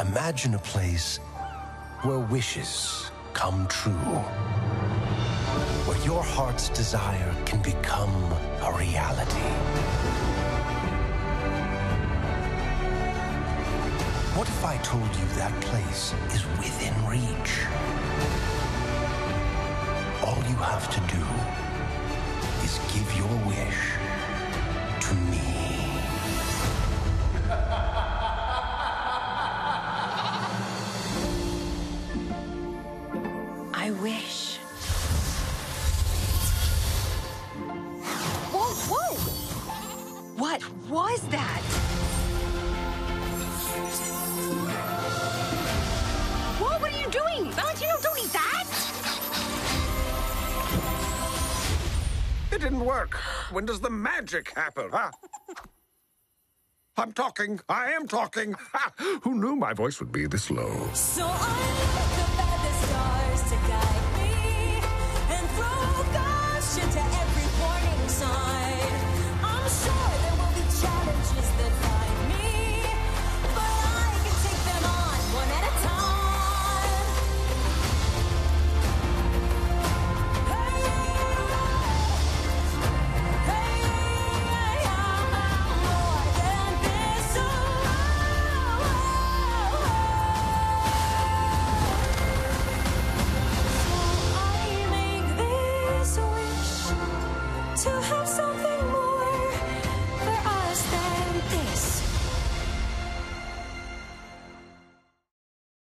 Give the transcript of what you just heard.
Imagine a place where wishes come true. Where your heart's desire can become a reality. What if I told you that place is within reach? All you have to do is give your wish to me. I wish. Whoa, whoa! What was that? Whoa, what are you doing? Valentino, don't eat that! It didn't work. When does the magic happen, huh? I'm talking. I am talking. Ha! Who knew my voice would be this low? So I look up at the stars to guide